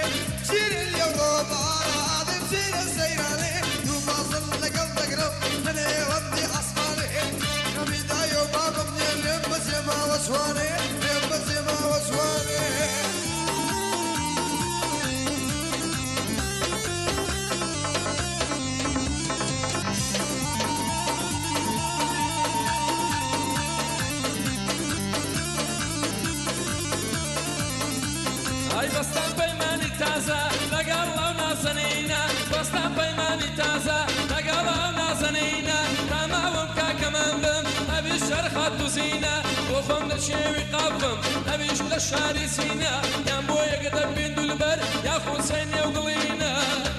سير اليوم عادي سير السيراني يوم أصل لقلبك رب من يودي أصفاني نبيدا يوم أبني لم زما وسواني لم زما وسواني بستان پیمانی تازه لگل و نازنینه بستان پیمانی تازه لگل و نازنینه تمام که کمان بم ابی شرخات و زینه بخم لشیوی قابم ابیش لشاری سینه یم بوی قدر بین دلبر یا حسین و قلینه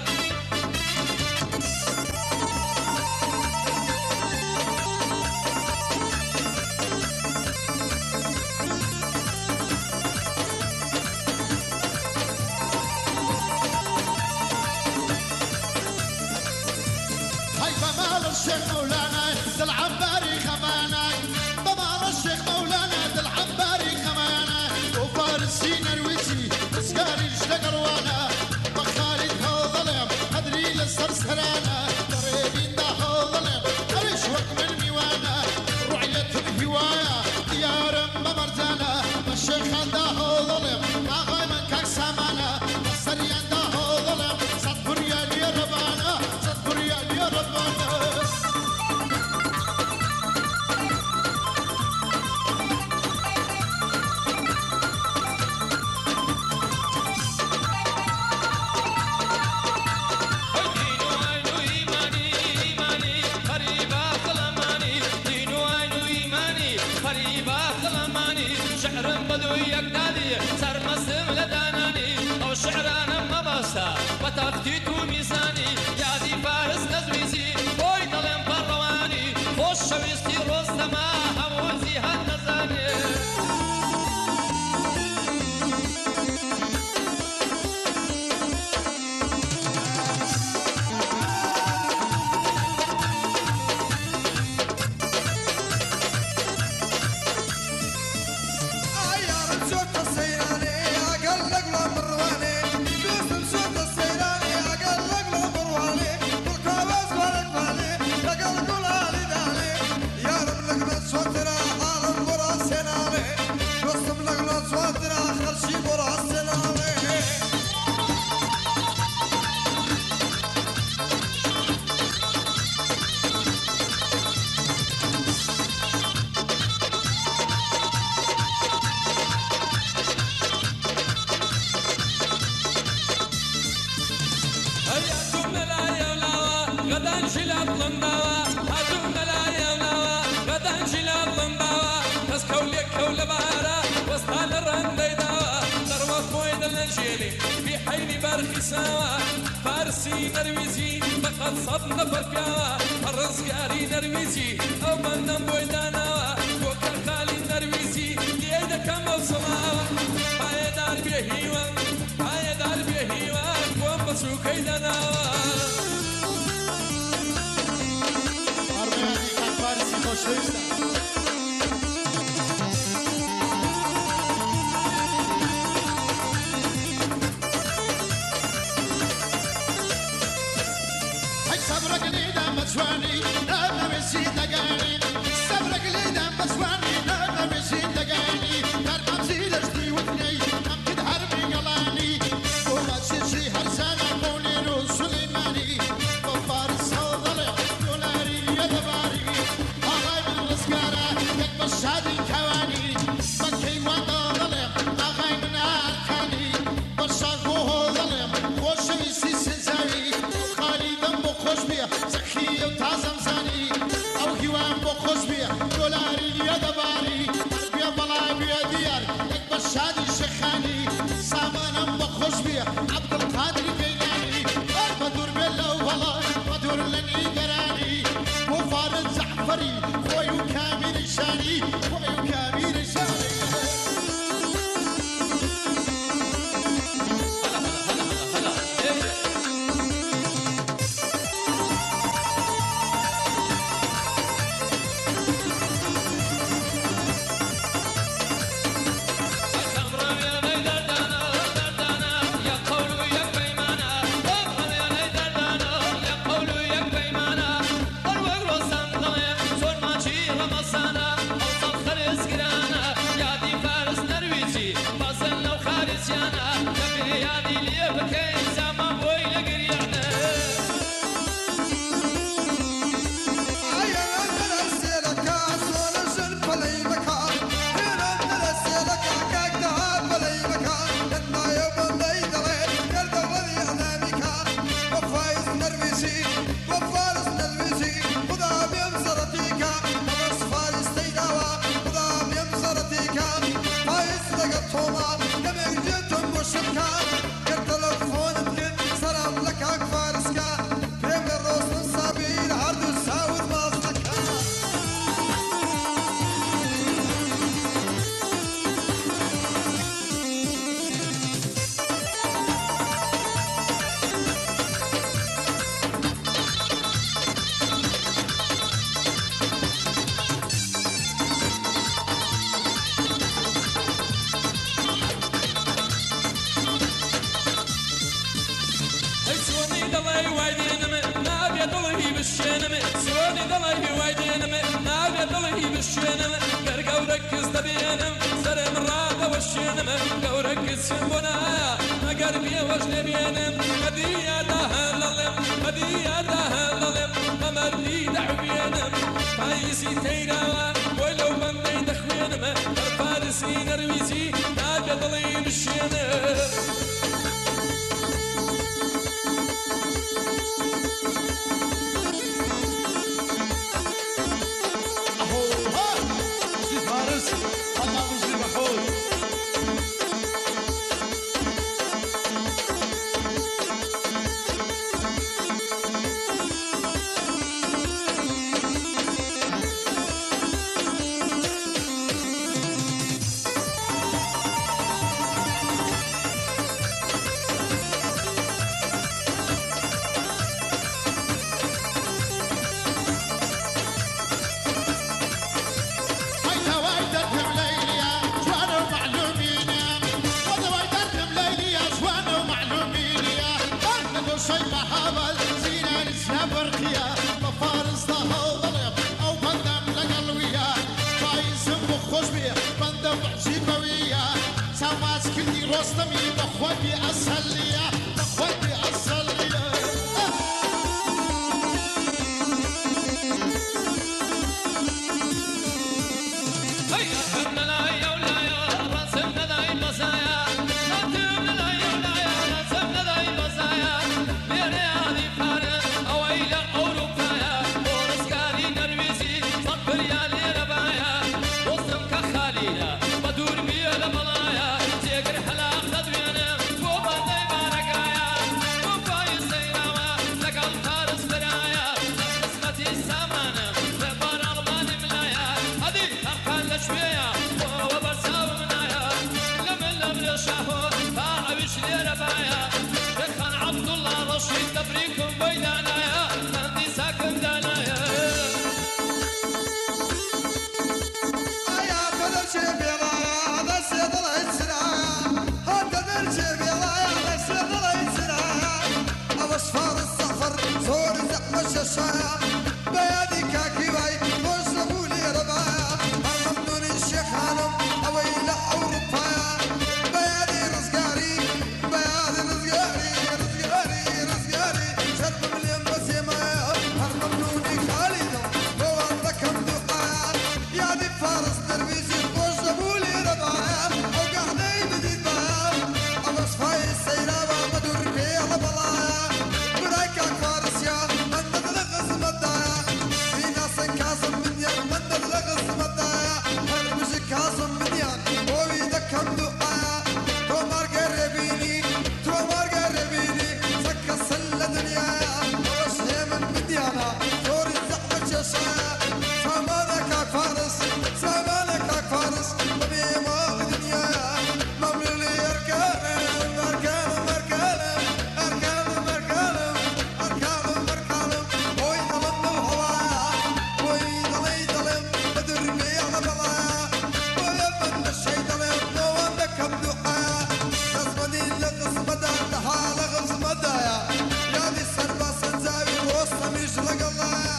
الشيخ مولانا دل عباري خمانا بمار الشيخ مولانا دل عباري خمانا وفارسي نرويجي اسكاري اشتغل وانا بخالد هو ظلم ادري للسرسرانا قريبين دا هو ظلم اريش وقت من ميوانا رعية الهواية ديار بمرجانا الشيخ دا هو ظلم اغاي من كاك سامانا السريان دا هو ظلم صدقر يا لي ربانا صدقر يا لي ربانا شعر بدوي يقدادي صار مسلم لداناني او شعرانا مباسا وتفتيت ميزاني يا دي فارس نزويزي بوي ظلم برواني خوش شويستي رستما هموزي هالنزاني غدان شلاب لنداوا هاتو ملايا وناوا غدان شلاب لنداوا بس كولك كول بارا وسطال الرندي داوا ضربة فويد الانجيلي في حيني بارخي ساوا فارسي نرويزي فقط صد نفر كاوا الرزقاري نرويزي او بندم بويداناوا بوكا خالي نرويزي ليدا كم بصماوا باي دار بيهيوان باي دار بيهيوان قوم بسوكي داناوا فارسي خوشويسته هاي صبرك ليدا مسواني لا نمشي دقاني صبرك ليدا مسواني لا نمشي دقاني كرم زيدشتي وثني كم كد حربي قلاني وما تشي هرسانة مولي سليماني وفارس وظلم دولاري يدباري شادي كواني بكي وانا ظلم اغاي من اركاني برشاقوه ظلم خوش ويسي سنزاوي خالي دم بخوش بيه زخي وتعزم زاني او هوان بخوش بيه دولاري يدباري بيه بلا بيه ديار اكبر شادي شخاني سامانا بخوش بيه عبد القادر قيلاني بدور بالله والله بدور لني قراني وفارد زعفري خوي وكامل شاني خوي وكامل شاني يا قول بشينم سوني ضلي وايدينم نابي ضلي بشينم قرقا وركز دبينم سرم راده وشينم قوركز سنبنايا ما قربي وجني بينم هدية دهللم هدية دهللم ممردي دعوينم فايسي تيراوا ولو بندي دخوينم الفارسي نرويزي نابي ضلي بشينم رستمي بخوتي أصلية بخوتي أصلية هيا حبنا يا ولايا رسمنا ذاي مزايا نتمنا لا يا ولايا رسمنا ذاي مزايا بيري هذه فارس أويلا أوروبايا ورسكاري نرويزي صبر يا لي ربايا وصم كخالينا بدور بيا لبلايا تيقر حلا خدوينا فوبا داي بارقايا فوبا يسيراوا لقل فارس برايا قسمتي سامانا ببار أرمان ملايا هذه أركان لشوية وبرساو منايا لمن لمن شاهو فاعبش لي ربايا شيخان عبد الله رشيد تبريكم بيدانايا مهدي ساكن دانايا يا تدرشي بيضايا هذا سيطلع السرايا هذا تدرشي بيضايا هذا سيطلع السرايا أبو صفار الصفر صور زحمة الشايا بيادي كاكي باي وصبوا لي ربايا الممنون الشيخ هانم أويلا أوروبايا بيادي رزقاري بيادي رزقاري رزقاري رزقاري شرب مليون بسيمايا الممنون خالد هو عندك مدوحايا يا دي فارس درويزي وصبوا لي ربايا وقاعدين بديد بايا أبو صفاي السيرابة مدور بيه لبلايا برايكا فارس يا من ندلغز مدايا في ناس كاسم منيان من ندلغز مدايا هرمش كاسم منيان ويدك مدوحايا تو مارقربيني سكا سلة دنيايا وشهي من مديانا دور الزحمة جشايا سامانك فارس سامانك فارس بني ما دنيايا مملي أركانم أركانم أركانم أركانم أركانم أركانم أركانم وي ظلم هوايا وي ظلي ظلم بدر بي على بلايا ويبن الشي ظلم لو عندك مدوحايا قصمدي لقصمدا تحال غصمدايا يا دي السربة سنزاوي وسط ميش لقلايا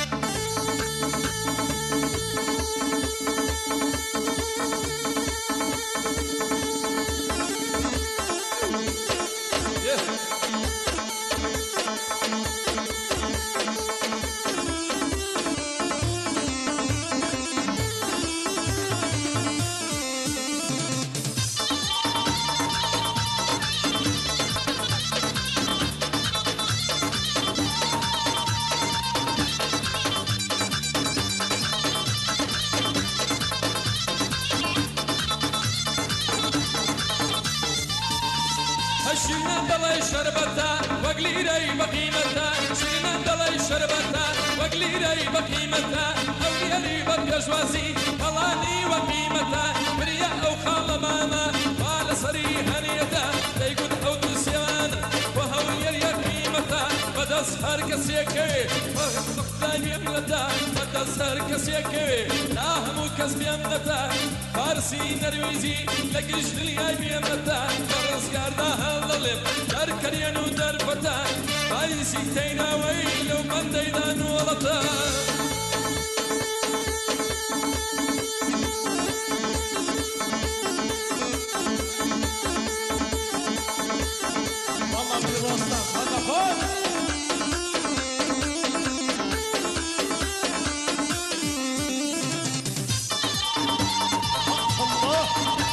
شيرنا دلي شربتا وقليري بقيمتا شيرنا دلي شربتا وقليري بقيمتا أوليري ببيجوازي طلاني وقيمتا بريا أو خالمانا قال صري هنيتا ليقود حوتو سيانا وهو يريا قيمتا بدس هركس يكي وقتاي بيمنتا بدس هركس يكي لاهمو كس بيمنتا فارسي نرويزي لقش دلياي بيمنتا فرس قاردا هالظلم در كريانو در فتا بايسي تينا ويلو من ديدانو غلطة والله بالوسط هذا فوق الله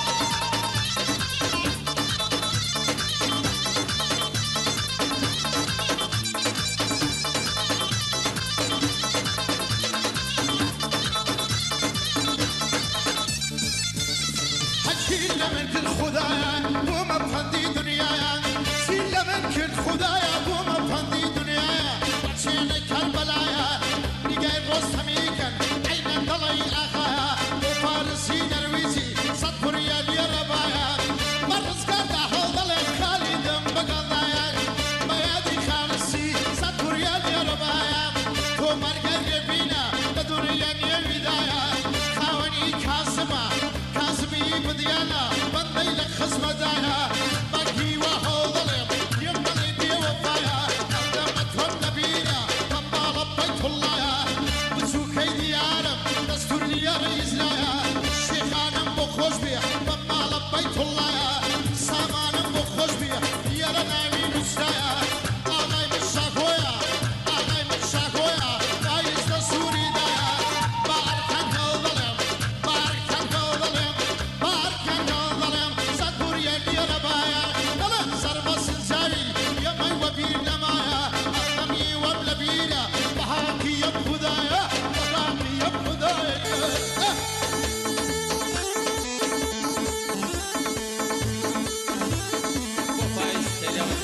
حكينا من كل خدايا وما بفندي دنيايا سينا من كل خدايا وما بفندي دنيايا وحشينا كربلايا نقاي رستمي كان عينا ضلي اخايا وفارسي درويسي صدفر يا ربايا مرز قادا حوضلي خالد بقضايا بيادي خالصي صدفر يا ربايا كومر قربينا بدنيا بدايا خاوني كاسمه كاسبي بديانا بندي لك خصم دايا باقي وحوضلم يمني دي وفايا قدمت والنبينا طبا لبيت الله بسوكي ديارم دستور لي رئيس لايا شيخانم بخوش بيه طبا لبيت الله سامانم بخوش بيه يا رناوي نسايا آغاي من شاكويا آغاي من شاكويا دايس دستوري دايا باركن هوضلم باركن هوضلم باركن هوضلم صدور يلي ربايا دلم سربس الزاري يمي وبير نمايا أخمي وبلبيرا بحاكي يبخدايا بحاكي يبخدايا وفايز تلاوة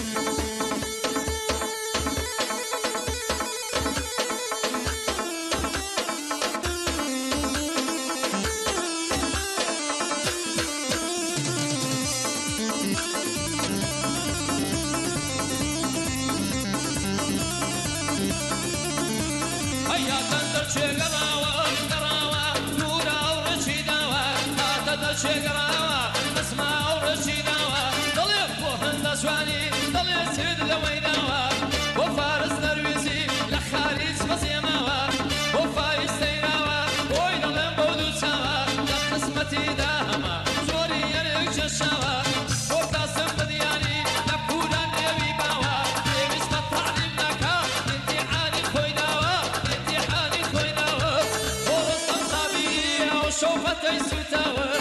هيا تندر شقراوة قراوة نورا ورشيداوة تندر شقراوة اسمع ورشيداوة ضليف وهند سواني ضليف سيد لويداوة وفارس نرويسي لخاريس بسيماوة وفايز تيراوة ويدا لنبودو ساوة لقسمتي داهمة زوري يريك ششاوة وقاسم بدياني نبودا نبي باوة يبس مطعلم نكا امتحاني خويداوة امتحاني خويداوة ورسطم صابية وشوفتي سوتاوة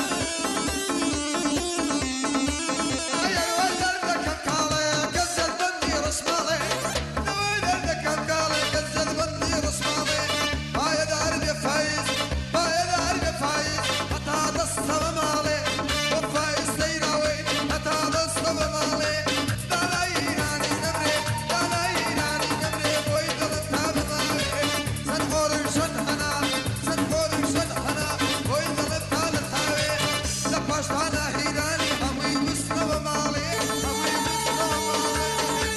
يا الولد كالكالي قزل بني رسمالي الولد كالكالي قزل بني رسمالي هاي دارب يا فايز هاي دارب يا فايز حتى تصطب مالي وفايز تيراوي حتى تصطب مالي دالايناني نمري دالايناني نمري ويدل التاب مالي سنقول شنحنا سنقول شنحنا ويدل التاب التاوي لباش انا هيراني همي وسنو مالي همي وسنو مالي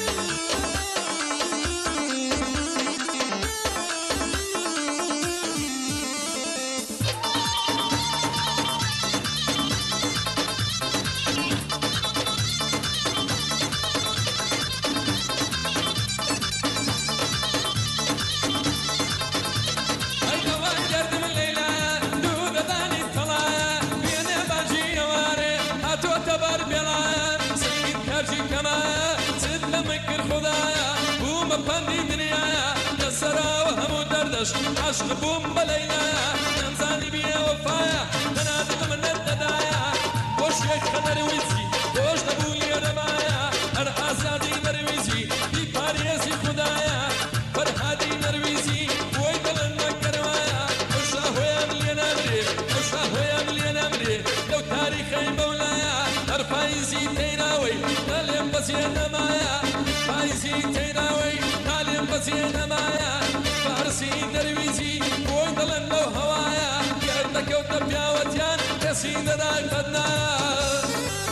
هيدا وانجرد من ليلى دودة داني الطلايا بيني باجي نواري هاتو تبر بلايا سيد كرجي كمايا سيد لمكر خدايا بوم بفندي دنيايا كسرا وهمو دردش عشق بوم بليلايا نمزاني بيا وفايا تنادق من الددايا وش يخ نرويزي وش نبولي ربايا أرقاساتي نرويزي في باريسي خدايا فرحاتي نرويزي ويدل النكروايا وشاهويا مليونامري وشاهويا مليونامري لو تاريخي مولايا أرفايزي تيراوي ناليم بسينا مايا فايزي تيراوي ناليم بسينا مايا فارسي درويزي ويدل النو هوايا يردك وتبيا وتيان يسين راي قدنايا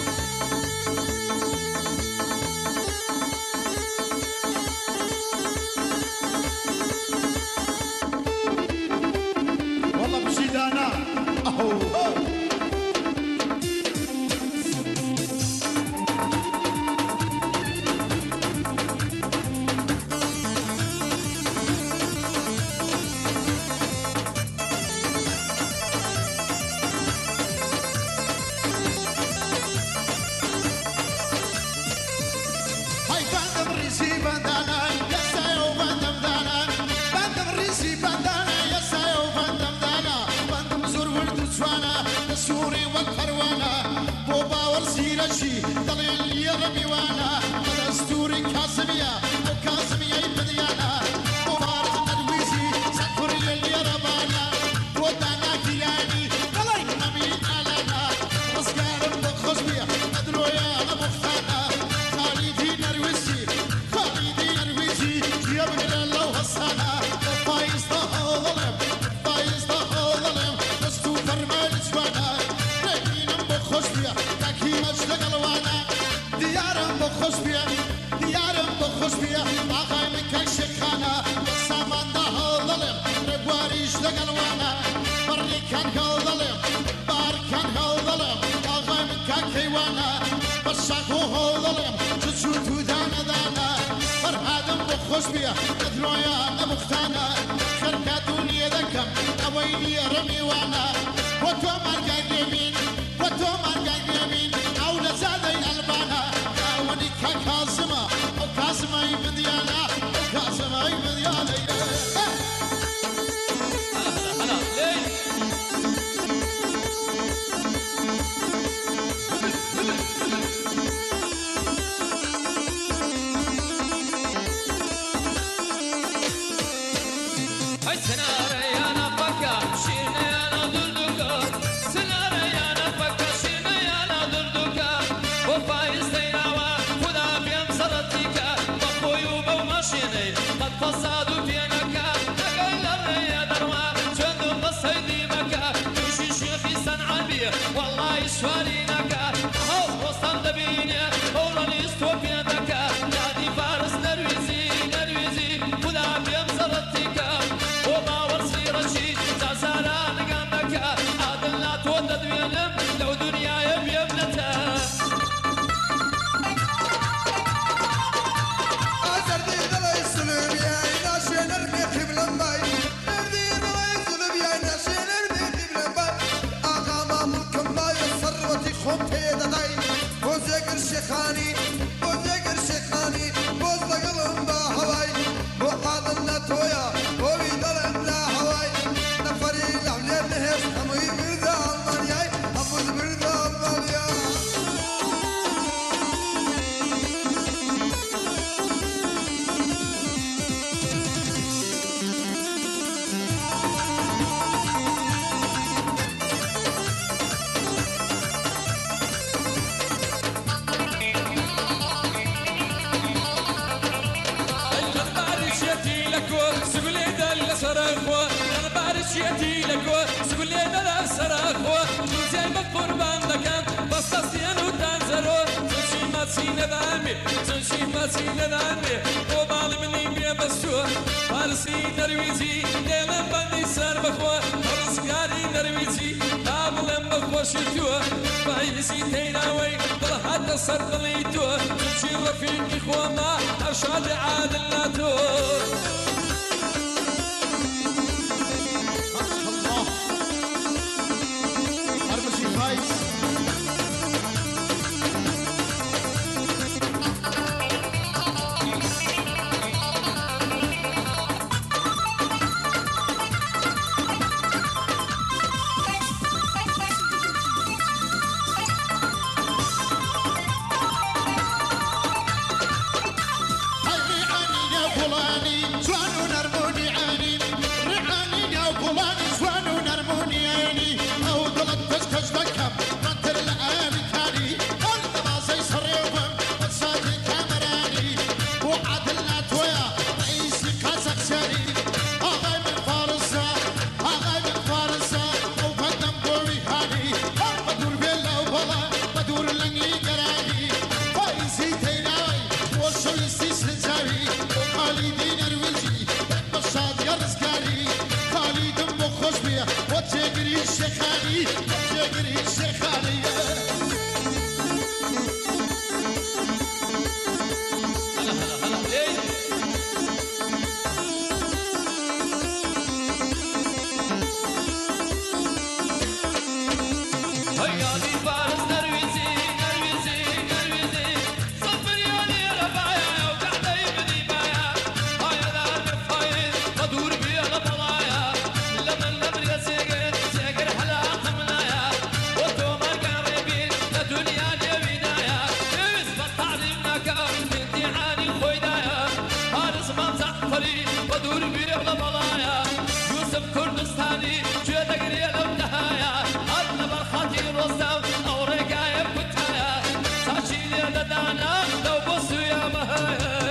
والله بشيدانا اهو سيرشي ضليل يرمي وانا دستوري كاسمية وكاسمية بديانا وفارس ندويسي سكر اللي ربانا ودانا كياني نبي علينا مسكار بخشبية ادرو يا مختانا خالدي نرويسي يبقى الله حسانا فايز ظلم دستو فرمال جوانا رجينا بخشبية تاكي مجد قلوانا ديارم بخشبية آقای مکه شکانا سامان ده ظلم ربواریش لقلوانا بری کن ظلم بار کن ظلم آقای مکه کیوانا بشاکو ظلم جزو تو دانا فرهادم بخشبية ادرويا نبختانا شركة دنيا ذكم اويلي رمي وانا وتو مرقاي يمين او لزادي البانا اوني كاسمة وكاسمة يبديانا هلا ليش فصاد فينك أقل الريا دروا جند قصيدي مكة تمشي شيخي صنعبي والله يشوالينك هو وصل دبيني أوراني استوفي ذاك نادي فارس نرويزي خدا بيمزرتك وما ورسي رشيد زازالا نقامك عادلنا تودد بينم لو دنيا يبيبنته شيخاني بوز لقلم با هواي وحاضرنا تويا وبي ضلم لا هواي نفري لحليب نهز همي بردا المانياي حفظ بردا المانياي شيتي لكو سقولي دلا سراخو زي ما قربان دكان بس تسيانو تنزلو زنشي ما سينا دامي وبالي مني بيا بسو فارسي نرويزي ديلم بندي سر بخوا فرسكاري نرويزي قابلم بخوا شتو بايسي تيناوي بل حتى سرقليتو زنشي رفيقي خواما ارشاد عادلاتو بيري ولا بلايا يوسف كردستاني جيدا قرية لو نهايا أدنى برخاتي رستم أو رقايب كتايا تاشيلي لدانا لو بصوا يا مهايا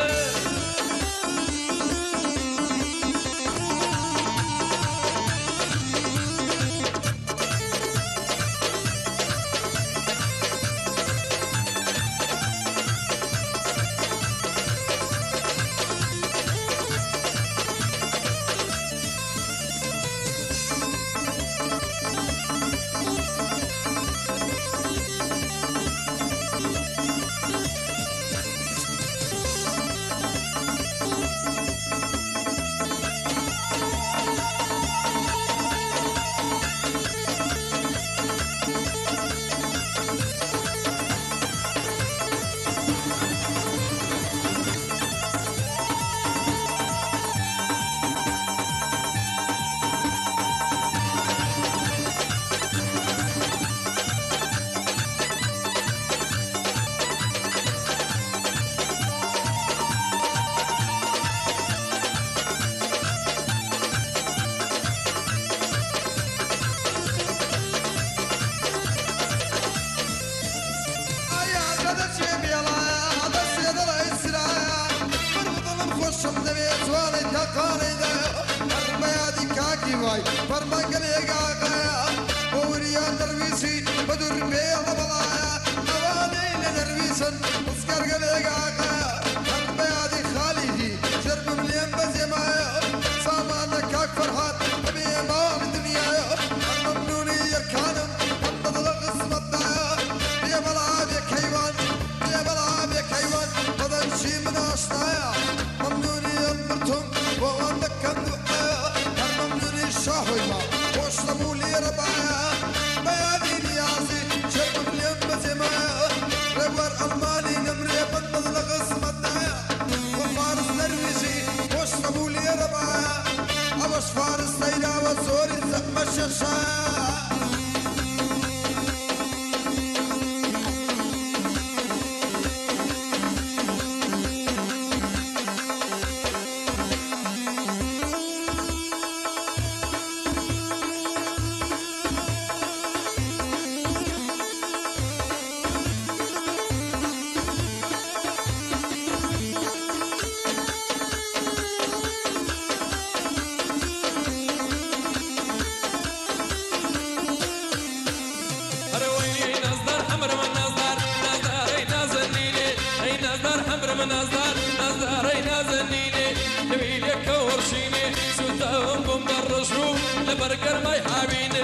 برقر ما يحابيني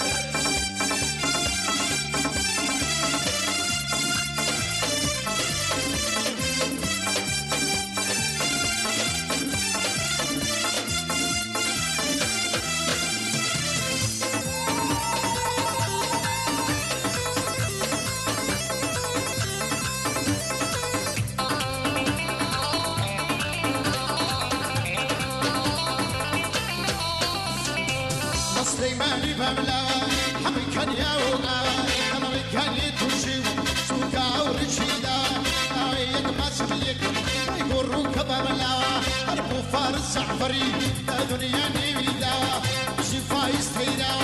سليماني بملا حمي كان ياوغا حمي كان يتوشي سوكا ورشيدا ايك ما سبيك يقولوا كبملا اربو فارس عفري دنيا نيدا شفايس تيدا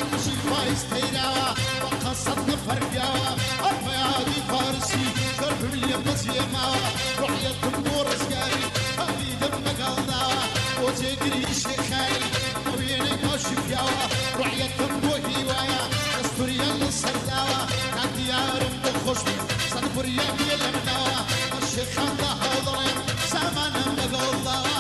وقصد فرقا ارفعادي فارسي شرب لي بصيما رحية الدور سكاري هذه دمك الله وتجري شيخاني وينك شفياوة رعية تنبوهي وايا دستوريا للسرداوة كان ديار بخشبي صدبوريا بيلمناوة الشيخ الله ظلم سامانا بقالله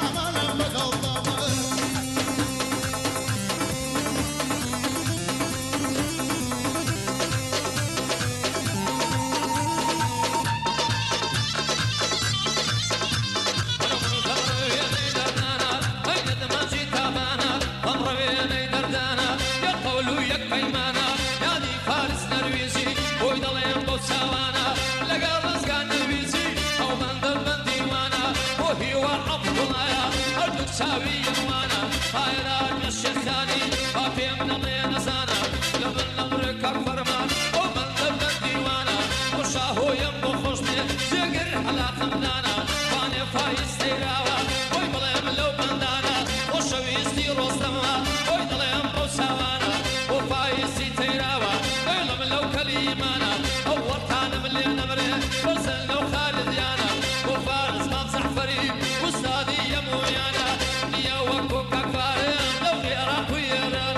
ساوي وانا خيرات الشيخاني خافي من الله نسانا قبل نمرك فرمان ومن ذنب الديوانا وشاهو ينبو خشمي زقر على خمدانا فاني فايز تيراوا ويبلي من لو بندانا رستما ويدلهم بوسوانا وفايزي تيراوا إلا من لو كليمانا أول كان من اللي نمره فرسل لو خالد يانا وفارس ممسح فريق وستادي يا مويانا يا وكو كفاري لو غيرك ويانا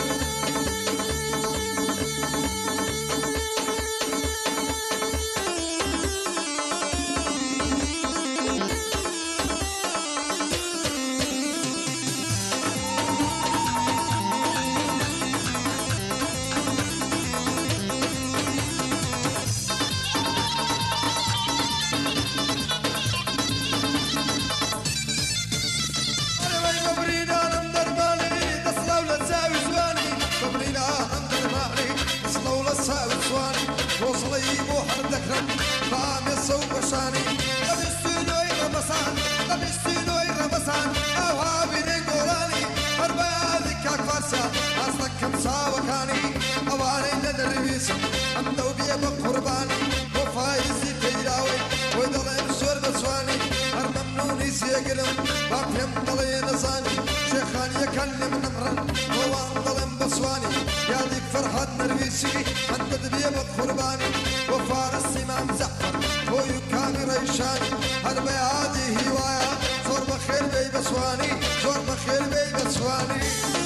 وصلي بوحر ذكرم فام الصوب شاني تبستينوي رمسان تبستينوي رمسان أوها بين قراني أربعة ذكاك فرسا أصلك كم ساوكاني أواني ندربيس أمدو بيه بقرباني وفايزي تيراوي ويدلين سور بسواني أرممنوني سيقلم بابهم ضلي نزاني شيخان يكلم نمرن ووان ضلين بسواني يا ذيك فرحة نربيسي أنت بيه بقرباني وفارس إمام زعفر ويكامي ريشاني هربي هذه هواية زور بخير بي بسواني زور بخير بي بسواني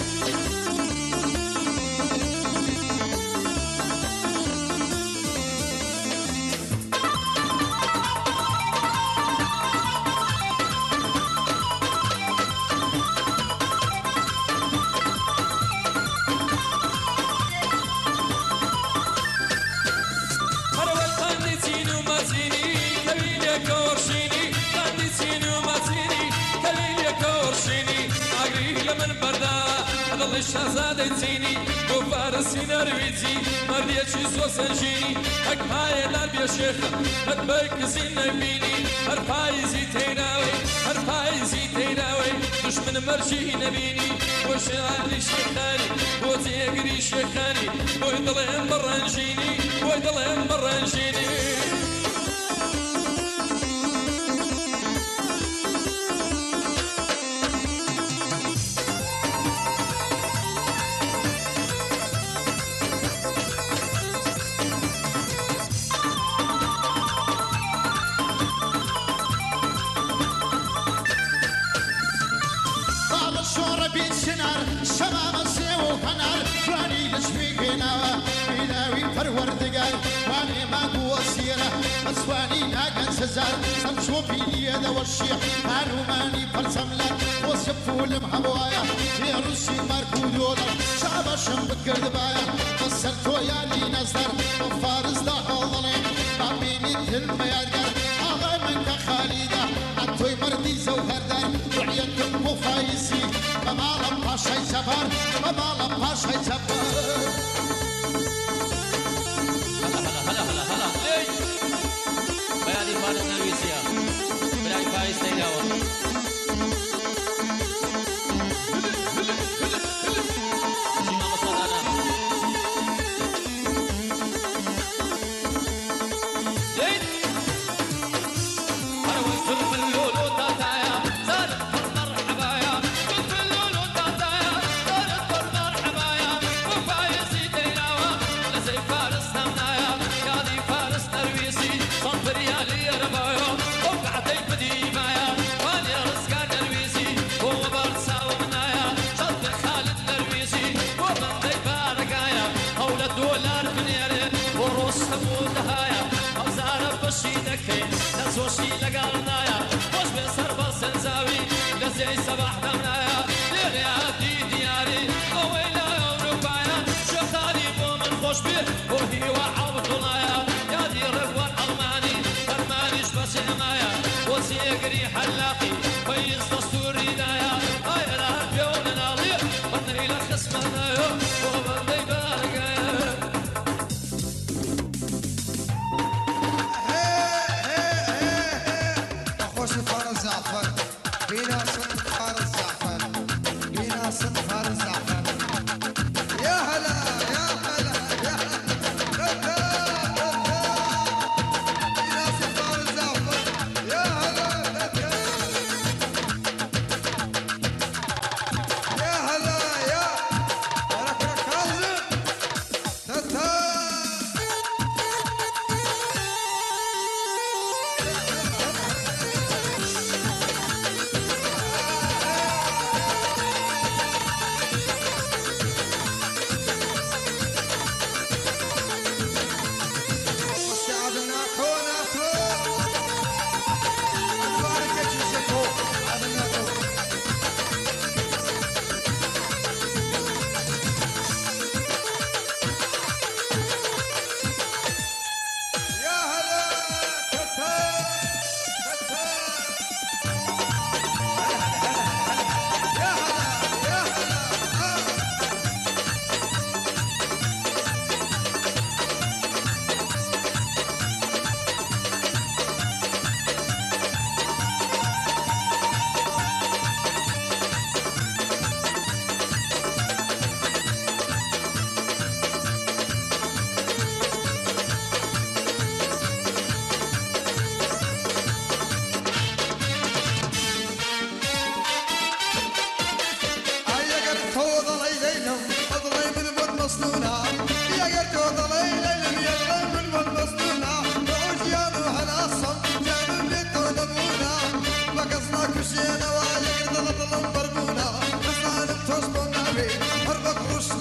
الشهزادة تيني وفارسي نرويتي مرديتشي زو سنجيني هك هاي الارب يا شيخ هتبك زين نبيني هرفايزي تيناوي هرفايزي تيناوي دشمن مرجي نبيني وشعري شيخاني وتيقري شيخاني ويضلهم برانجيني ويضلهم برانجيني شباب السيو فنار فلاني لشفيقنا بيداوي فروردقال واني ما قوة سيرة اسواني ناقن سزار سمشو بيدي والشيح قالوا ماني فالسملة وصفوا المحبوايا في روسي ماركو دولار شعب الشم بكردبايا قصرتو يالي نصدر وفارس دا حوضني بابيني الهلم يادقر اغا منك خاليدا عطوي مردي زوهردار وعيدكم مفايسي بمالم باشای سفر بمالم باشای سفر هلا اي بيادي فارس نرويسيا بلاي فايز تيلاوه سوشي لقالنايا وش بنصر بالسنزاوي لزي صباح دمنايا لغياتي دياري قويلا أوروبايا شخالي بومن خوش بيه وهي وعبد الله يا دي رفوة ألماني فرمانيش بس حمايا وسيقري حلاقي فيز دستوري دايا هاي رهب يوم نالي ونهي لخصمنا يوم وبندي بارقايا بينا صنف فارس زعفر بينا صنف فارس زعفر يا هلا يا هلا يا هلا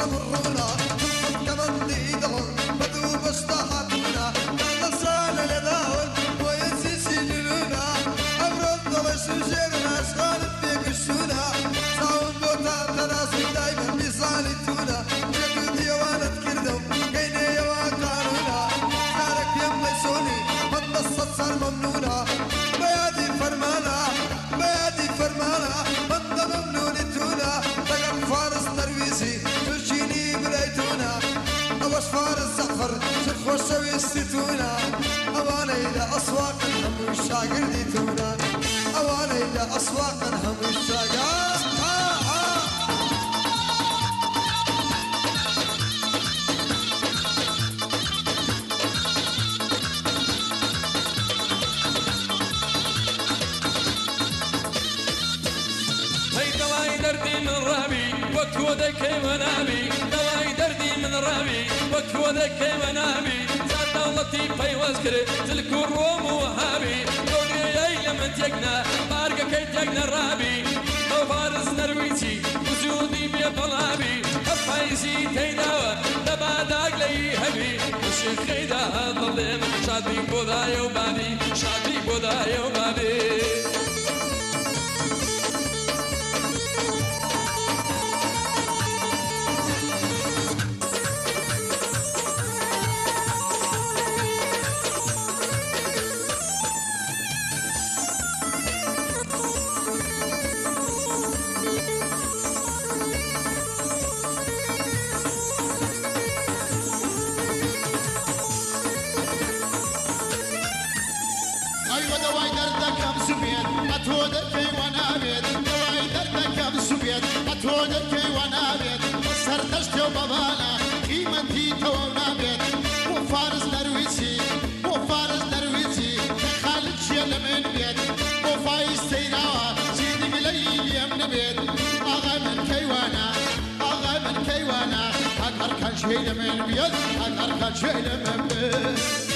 وصل مرونا كمان دي دلون بدو بستحطونا كان صال لداول وينسي لنا أبرد ضلش جيرنا أشغال فيك السونا ساون بوتا تناسي دايما بيصالتونا جدو ديوانة كردو كيني يواقارونا كارك يم ليسوني من نصت صار ممنونا بيادي فرمانا بيادي فرمانا من ممنون تونا تقم فارس ترويسي تجيني بلايتونا أوش فارس زعفر شخوش ويستتونا أوانا إلى أسواق هم الشاقر ديتونا أوانا إلى أسواق هم الشاقر وكودك ونابي دواي دردي من رابي وكودك ونابي زاد دولتي في وزكر تلك الروم وهابي قولي يا لما تجنا بارقة كي تجنا رابي وفارس نرويتي وزودي بيبلابي أفايزي تيداوى دبا داق لي هبي وشيخ خيدا ظلم شادي بودا يوبابي شادي بودا يوبابي تودك وانا بيت سرتشت وبابانا قيمتي تونا بيت وفارس درويسي وفارس درويسي خالد شيل من بيت وفايز تيراوا سيدي بلي يمن بيت اغا من كيوانا اغا من كيوانا اقهر كان شيل من بيت اقهر كان شيل من بيت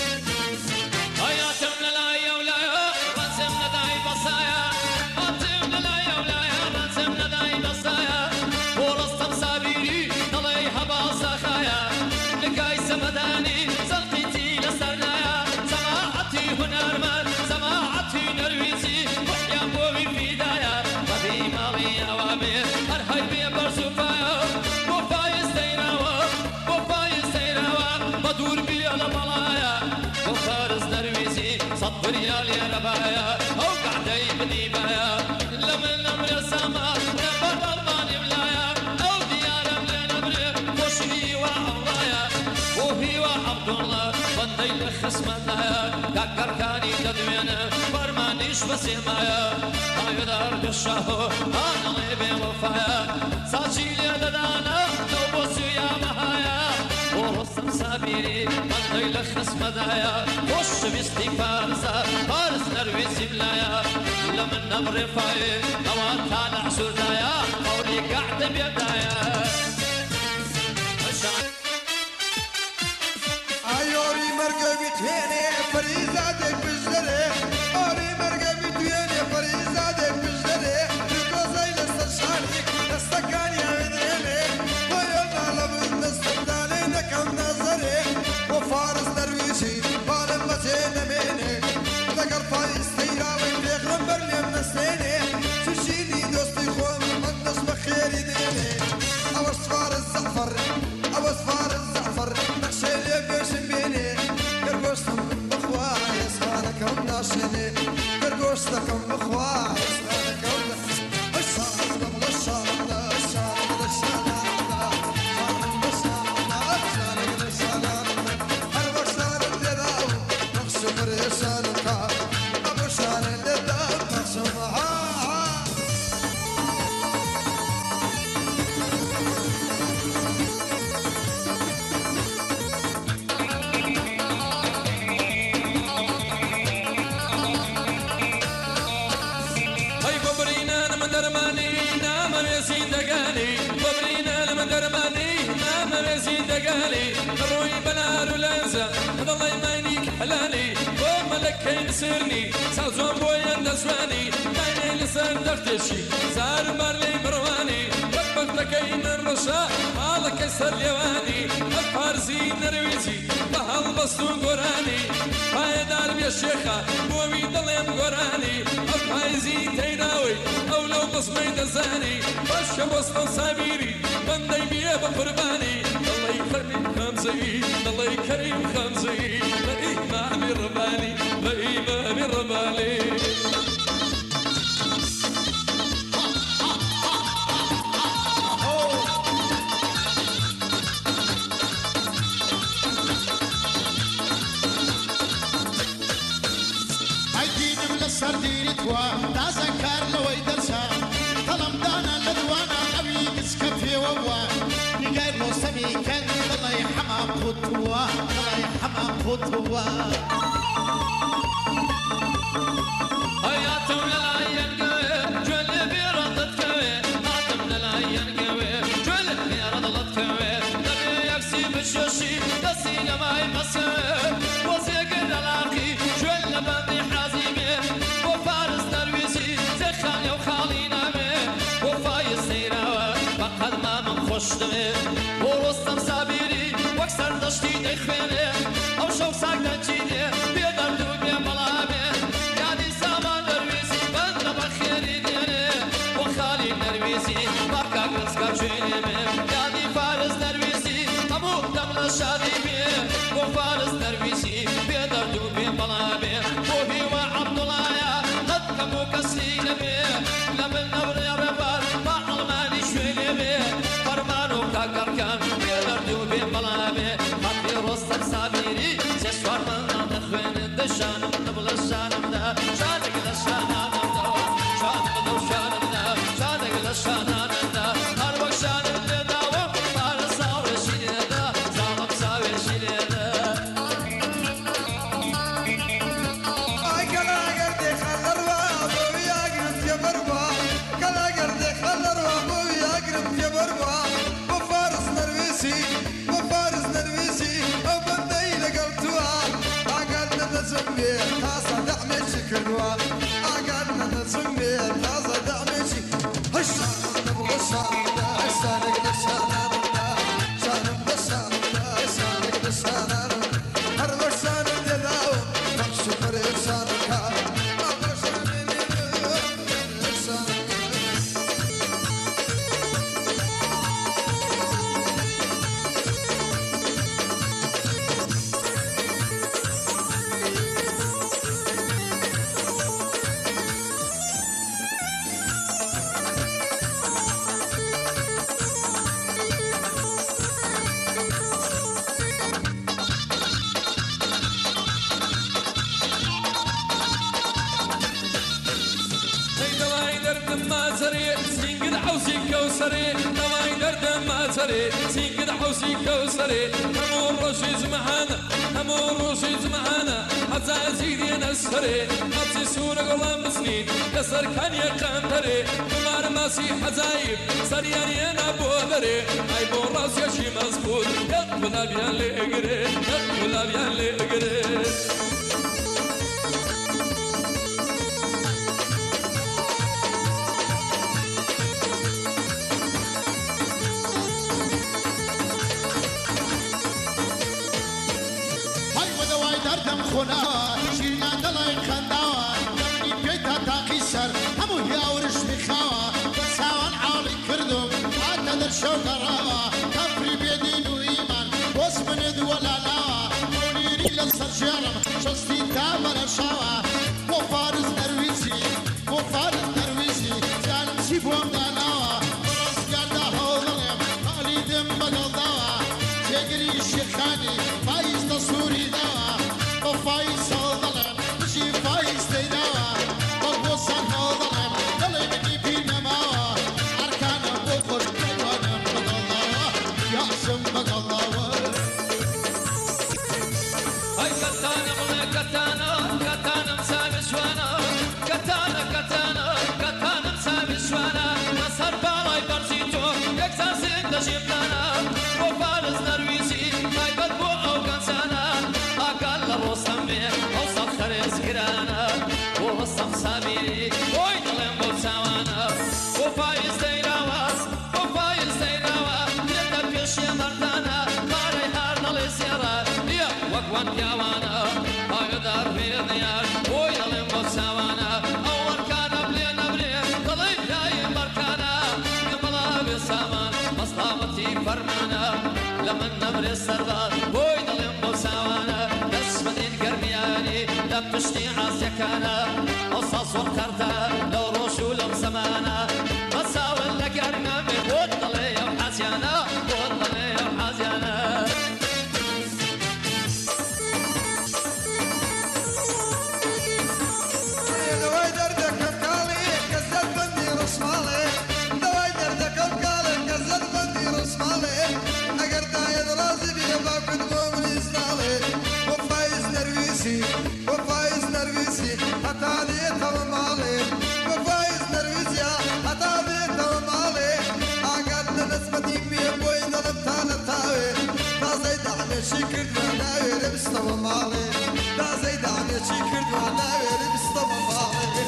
حياتم لا يا ولا رسم نداي بصايا حياتم لا يا ولا رسم نداي بصايا ورستم صابيري طلعي حباس خايا لقاي سمداني زلقتي لسرنايا سماعتي هنرمل سماعتي نرويسي وحيا بوي في دايا غبي مالي اوامر هرهي بي برسوفايا وفايز تيراوا وفايز تيراوا بدور بي على ملايا وفارس درويسي صد ريال يا ربايا او قعدي بديبايا لمن امر السما نبض الماني بلايا او ديار امر وشني وعرايا وهي وعبد الله بندي لخصمتها كاكر كاني تدوينه فرمانيش بسيمايا هاي دار الشهو انا غيبي وفايا ساجي لي ددانا نوبوس يا مهايا ورسم صابيري بندي لخصمتها وش باستغفار فارس نرويسي بلايا لمن نمر فاي نوات على سودايا قولي قاعد بيدايا ايوري مرقبي تهيني فريزادك بجدري اوري مرقبي تهيني فريزادك بجدري القوزي للسرشاني نستكاني عمدريني ويونا لبن نستداني نكم نظري وفارس درويشي بالم بسين ميني ذكر فايز تيراوي بيغرم برلم نسيني تشيني دوستي خوم مقدس بخيري ديني اوش فارس زعفر اوش فارس زعفر نقشي لي بيشن بيني كرقوشتم بخواي اسمانكم ناشيني كرقوشتكم بخواي اسمانكم الشارع الشارع الشارع الشارع روي بنار ولازا هذا الله يمانيك حلالي وملك ينسرني سازون بويا دسواني دايني لسان دختشي زار مارلي مرواني ربك لكين الرسول خۆشە حاڵەکە سەر لێوانی بە پارزی نەرویزی بە هەڵبەستون گۆرانی پایەدار بێ شێخە بۆمی دڵێم گۆرانی ئەو پایزی تەیداوی ئەو لەو بەسمەی دەزانی باشکە بۆستەن سابیری بەندەی بێ بە قوربانی دڵی کەریم خەمزەی دڵی کەریم خەمزەی بە ئیمامی ڕەبانی بە ئیمامی ڕەبانی سرديري توا تازا كار لوي درسا طلم دانا لدوانا أبي قسكفي ووا نقاي موسمي كان الله حمام خطوة الله حمام خطوة حياتم للعين قوي جل بيرضت قوي حياتم للعين قوي جل بيرضت قوي نبي يكسي بالشوشي دسينا ما يمسوي وزيق العلاقي جل بندي حازمي وفارس درويسي زخاني وخالينا مي وفايز سيراوة فقد ما من خوش دمي ورستم سابيري واكسر دشتي دخويني او شوك ساكدن جيدي بيدر دوبي بلامي يعني سامان درويسي بند بخيري ديني وخالي درويسي بقى قرصقا جويني مي يعني فارس درويسي ابو دمنا شادي بي وفارس درويسي بيدر دوبي بلامي وهي وعبد الله قدكم وكسينا بي لمن نور يا ربار ما علماني شويني بي فرمانو كاكركان بيدر دوبي بلامي حبي رستم سابيري سيشوار من نخوين الدشانم نبل الشانم دا شانك للشانم دا شانك دو شانم دا شانك للشانم دا هربك شانم دا ومبار ساوي شيني دا زالم ساوي شيني دا Ay kala gerde khallar wa bu yagrim ya barba kala gerde khallar wa bu yagrim ya barba bu faris nervisi o bandai la qaltuwa aqadna nazmi tasa da'mi shikwa aqadna nazmi tasa da'mi shik hashna nabgha shana hashna nashana shana bashana shana bashana har bashana yadaw نفس فرسانك سينقد حوسي كوسري همور روشيز معانا حتى زيدي نسري حتى سورة غلام بسنين كسر كان يقنطري ومار ماسي حزايب سرياني انا بودري اي بو راس يشي مزبوط يقبل ابيان لي اقري دردم خونا شیرنا دلای خنداوا دمنی بیتا تاقی سر همو یاورش میخوا بساوان عالی کردم حتی در شوکراوا کفری بیدین و ایمان بس مند ولا لاوا مونیری لسر جرم شستی تا برشاوا و فارس درویسی جانم سیبوام داناوا براس گرده حولیم حالیدم بگلداوا جگری شیخانی فایز تصوری داوا فايز صادلم شي فايز تيداوا بوصل هذلم دلي مني بينا ما اركان بوخش وانا بغلاوا يا سم بغلاوا هاي كتانا من نمر السربار بوي ظلم بوساوانا اسمد القرمياني لبشتي عاسيكانا قصص وقرتا لو روشو لم سمانا مساوي لك ارنامي وطلي يا حزيانا وطلي يا حزيانا دواي دردك بكالي كزت بندي رسمالي دواي دردك بكالي كزت بندي رسمالي اگر دايد رازي بيه باكد مومن اسنالي وفايز نرفيسي وفايز نرفيسي حتى ديتها مالي وفايز نرفيسي حتى ديتها مالي اقعد نسبتي بيه بوي ظلم تانا تاوي دا زيد عني شكرت وناوي ربستها مالي دا زيد عني شكرت وناوي ربستها مالي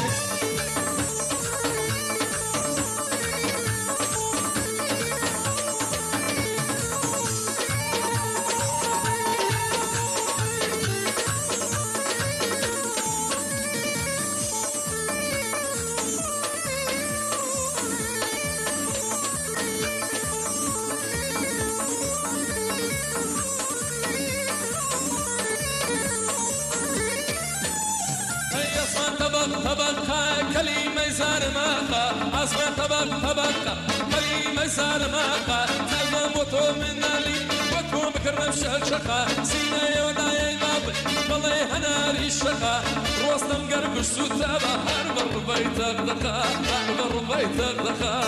طبقة كلمة زار ماقا أصبح طبقة كلمة زار ماقا نظم وطو من نالي وطو بكرم شقا سينا يونا يباب والله هناري الشقا روستم قرب السوتابة هربر بيتك دقا هربر بيتك دقا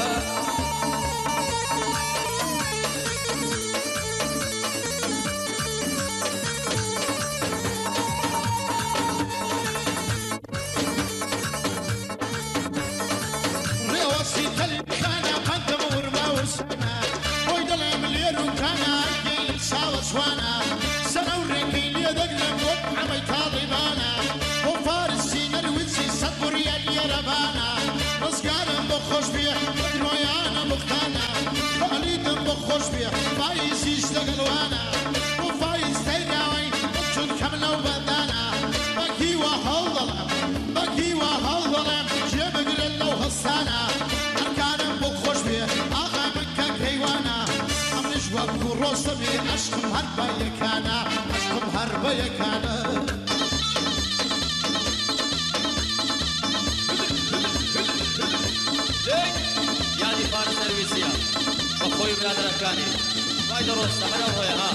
سوانا سنورك اللي دقلم وبحمي طالبانا وفارسي نرويسي صبري اليربانا مسكانا بخوش بيه مدرويانا مختانا فقليدا بخوش بيه فايز يشتغلوانا وفايز تيراوي وبشون كمنا وبدانا بكي وهالظلم بكي وهالظلم جيبك لله وهستانا أركانا بخوش بيه آخا مكا كيوانا وابكو روسمي عشقم هربا يكانا عشقم هربا يكانا يعني فارس نرويسيا وخوي بلاد ركاني بايد روستا هلا هويا ها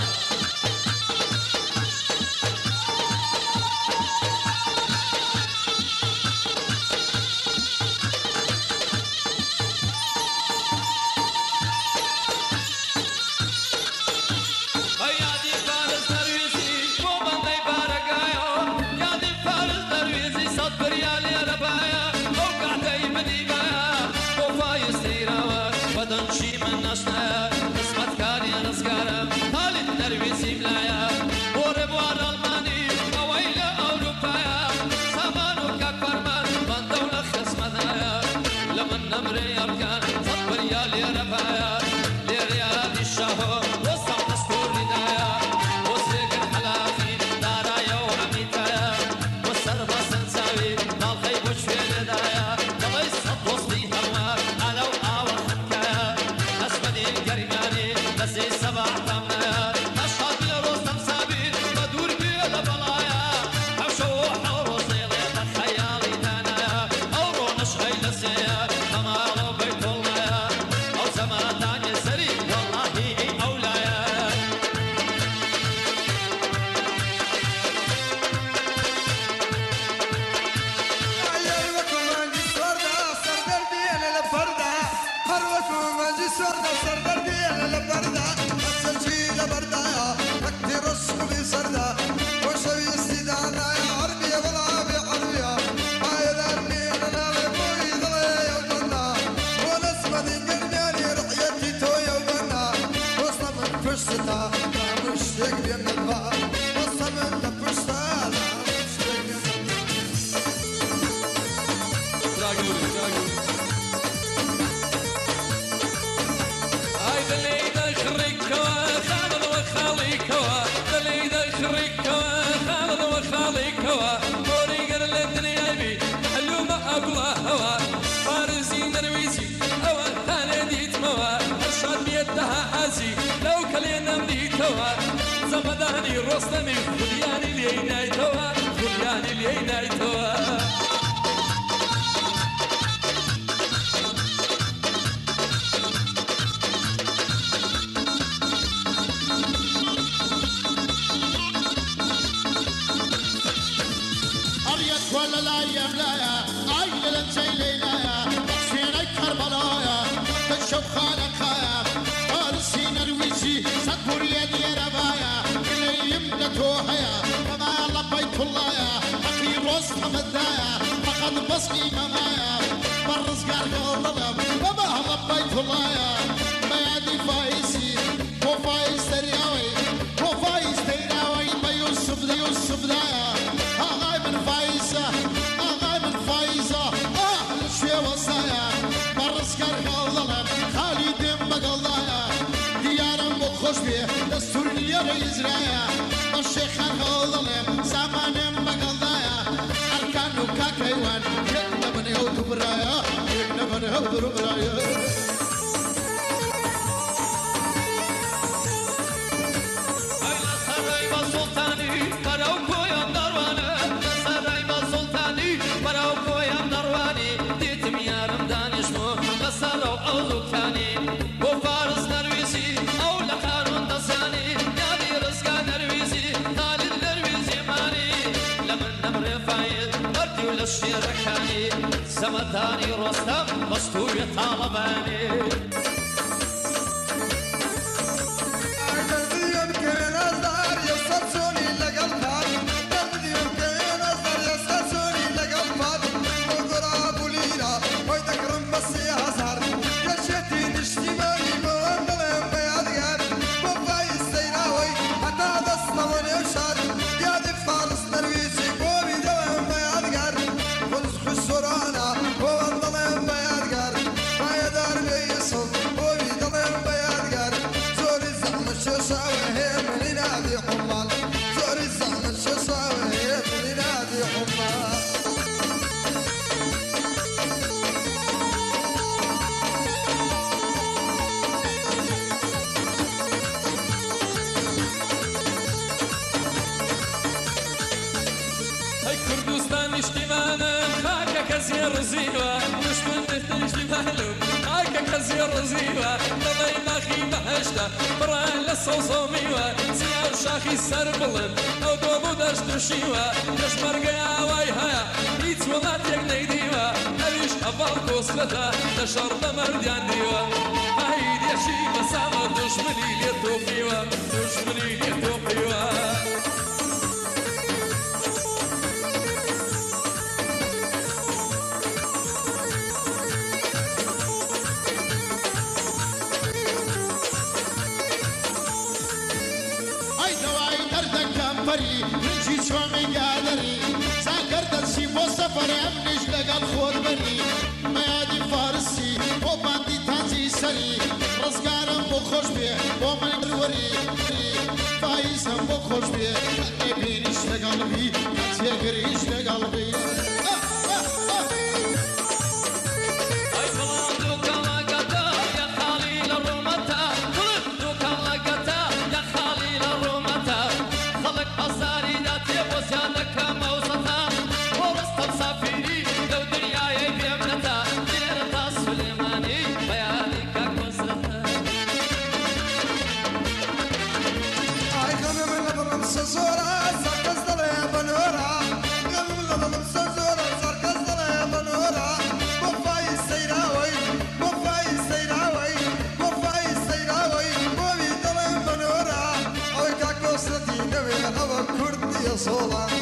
I believe نایتەوە زەمەدانی ڕۆستەمی خولیانی لێی نایتەوە خولیانی لێی نایتەوە ولا لا يملايا عيل الجاي ليلايا حسيني كربلايا تشوف خالك خايا فارسين الويجي صدور يدي ربايا اللي يمدى توحيا كما يلا بيت الله يا حكي روس حمدايا فقد بصقي ممايا برز قارق الظلم وما هلا بيت الله يا بيادي فايسي وفايس ترياوي وفايس ترياوي بيوسف دي يوسف دايا هاي من فايزة هاي من فايزة الشي وصايا برز قارق الظلم خالد مقلايا ديارا مخوش بيه دستور لي رئيس رايا الشيخ الظلم زمان مقلايا أركانو كاكيوان يقنبني هو دبرايا يقنبني هو دبرايا الشركاني سمتاني رستم مستور طالباني رزيوة مش من تجي مهلوب هاك كزير رزيوة طلعي ماخي بهشتا بران للصوصوميوة سيار شاخي سربلن او دوبو داش دوشيوة داش مرقيا واي هيا بيت ولاد يك نيديوة هليش افال كوسلتا داشر بمرديان ديوة هاي ديشي مسامة دشمني ليتوقيوة دشمني ليتوقيوة نجي شومي قادري ساكر دلسي بو سفر امنش لقى الخور بري ميادي فارسي وباندي تانزي سري رزقارم بو خوش بيه ومن الوري فايسم بو خوش بيه ابينش لقلبي تيقريش لقلبي Sola